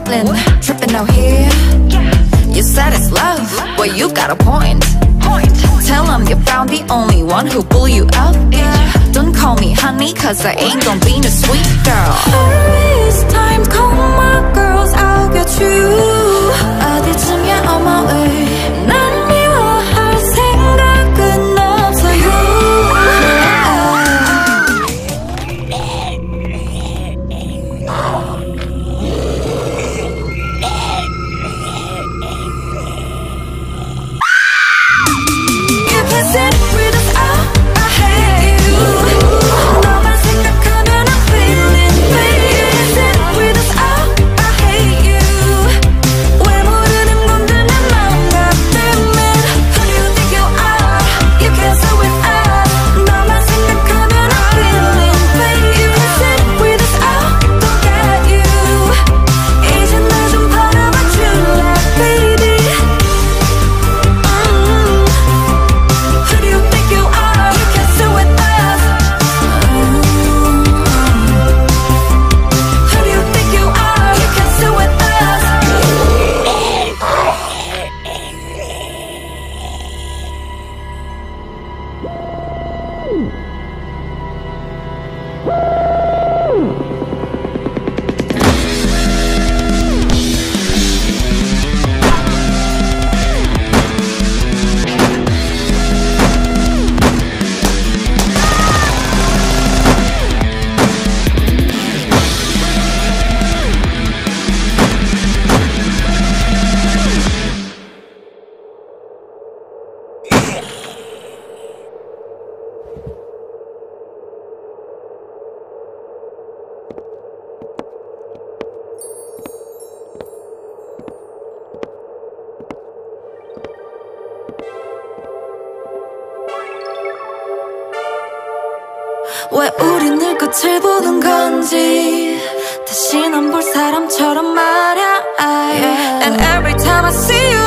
feeling, tripping out here. You said it's love, well you got a point. Tell them you found the only one who'll pull you out, yeah. Don't call me honey, cause I ain't gon' be no sweet girl. This time, call my girls, I'll get you. 어디쯤이야 on my way. 난 미워할 생각은 없어요. You can sit with us out, I hate you. 너만 생각하면 I'm feeling pain. You can sit with us out, I hate you. 왜 모르는 건데 내 마음 같으면 Who do you think you are? You can sit with us. 너만 생각하면 I'm feeling pain. You can sit with us out, don't get you. 이제 날 좀 바라봐 줄래, baby. Who do you think you are? You can sit with us. Who do you think you are? You can sit with us. 왜 우리 늘 끝을 보는 건지 다시 넌 볼 사람처럼 말야. And every time I see you